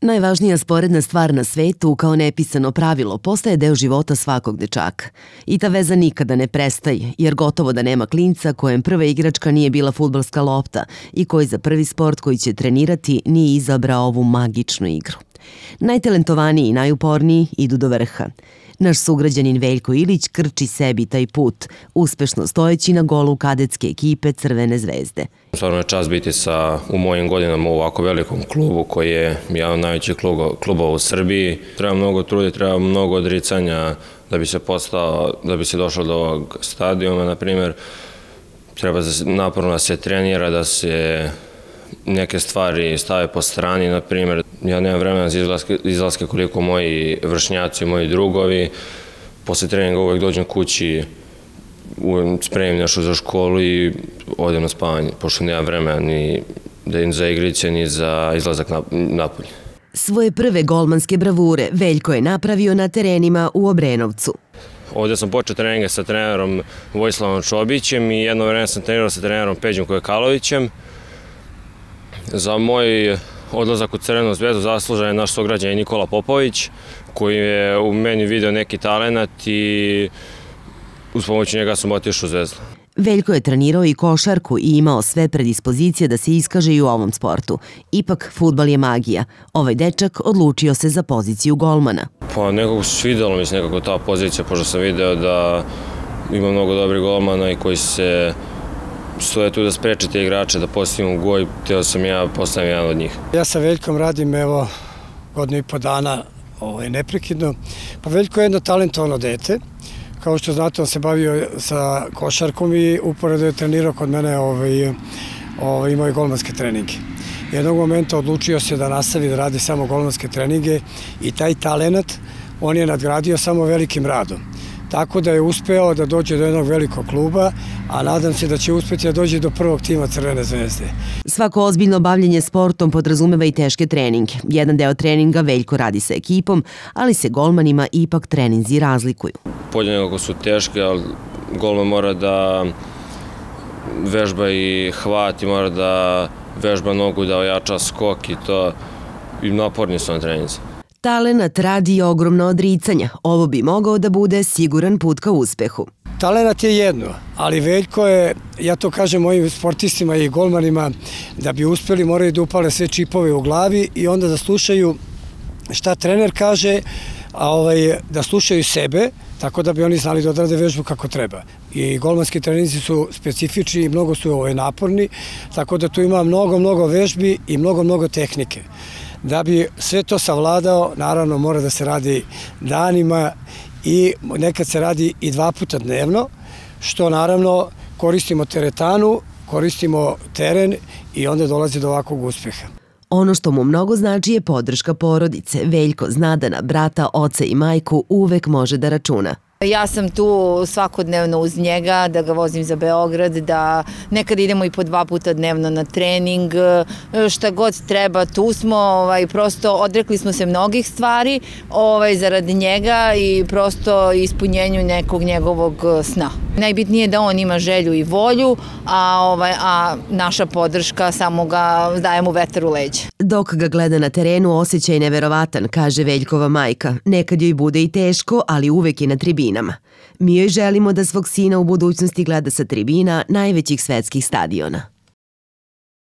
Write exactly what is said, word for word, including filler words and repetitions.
Najvažnija sporedna stvar na svetu, kao nepisano pravilo, postaje deo života svakog dečaka. I ta veza nikada ne prestaje, jer gotovo da nema klinca kojem prva igračka nije bila fudbalska lopta i koji za prvi sport koji će trenirati nije izabrao ovu magičnu igru. Najtalentovaniji i najuporniji idu do vrha. Naš sugrađanin Veljko Ilić krči sebi taj put, uspešno stojeći na golu kadetske ekipe Crvene zvezde. Stvarno je čast biti sa, u mojim godinama u ovako velikom klubu koji je jedan od najvećih klubova u Srbiji. Treba mnogo trudi, treba mnogo odricanja da bi se postao, da bi se došao do ovog stadiona, na primjer. Treba naporno da se trenira, da se neke stvari stave po strani, na primjer. Ja nemam vremena za izlaske koliko moji vršnjaci, moji drugovi. Posle treninga uvek dođem kući, spremim nešto za školu i odem na spavanje, pošto nemam vremena ni za igrice, ni za izlazak napolje. Svoje prve golmanske bravure Veljko je napravio na terenima u Obrenovcu. Ovdje sam počeo treninge sa trenerom Vojislavom Čobićem i jedno vreme sam trenirao sa trenerom Peđom Kojekalovićem. Za moj odlazak u Crvenu zvezdu zaslužan je naš sugrađanin Nikola Popović, koji je u meni video neki talenat i uz pomoću njega sam otišao u Zvezdu. Veljko je trenirao i košarku i imao sve predispozicije da se iskaže i u ovom sportu. Ipak, fudbal je magija. Ovaj dečak odlučio se za poziciju golmana. Pa nekako svidjelo mi se nekako ta pozicija, pošto sam video da ima mnogo dobrih golmana i koji se stoje tu da spreče te igrače da postignu gol, teo sam ja postavim jedan od njih. Ja sa Veljkom radim evo godinu i po dana neprekidno. Pa Veljko je jedno talentovano dete. Kao što znate, on se bavio sa košarkom i uporedo je trenirao kod mene, imao je golmanske treninge. Jednog momenta odlučio se da nastavi da radi samo golmanske treninge i taj talenat on je nadgradio samo velikim radom. Tako da je uspeo da dođe do jednog velikog kluba, a nadam se da će uspeti da dođe do prvog tima Crvene zvezde. Svako ozbiljno bavljenje sportom podrazumeva i teške treninge. Jedan deo treninga Veljko radi sa ekipom, ali se golmanima ipak treninzi razlikuju. Polje nekako su teške, ali golman mora da vežba i hvat i mora da vežba nogu, da ojača skok i to. I naporni su na treninzi. Talenat, radi i ogromna odricanja. Ovo bi mogao da bude siguran put ka uspehu. Talenat je jedno, ali Veljko je, ja to kažem mojim sportistima i golmanima, da bi uspeli moraju da upale sve čipove u glavi i onda da slušaju šta trener kaže, a da slušaju sebe, tako da bi oni znali da odrade vežbu kako treba. I golmanski treninzi su specifični i mnogo su naporni, tako da tu ima mnogo, mnogo vežbi i mnogo, mnogo tehnike. Da bi sve to savladao, naravno mora da se radi danima i nekad se radi i dva puta dnevno, što naravno koristimo teretanu, koristimo teren i onda dolazi do ovakvog uspeha. Ono što mu mnogo znači je podrška porodice. Veljko zna da na brata, oca i majku uvek može da računa. Ja sam tu svakodnevno uz njega, da ga vozim za Beograd, da nekad idemo i po dva puta dnevno na trening, šta god treba, tu smo, prosto odrekli smo se mnogih stvari zarad njega i prosto ispunjenju nekog njegovog sna. Najbitnije je da on ima želju i volju, a naša podrška samo ga daje mu vetar u leđa. Dok ga gleda na terenu, osjećaj neverovatan, kaže Veljkova majka. Nekad joj bude i teško, ali uvek je na tribinama. Mi joj želimo da svog sina u budućnosti gleda sa tribina najvećih svetskih stadiona.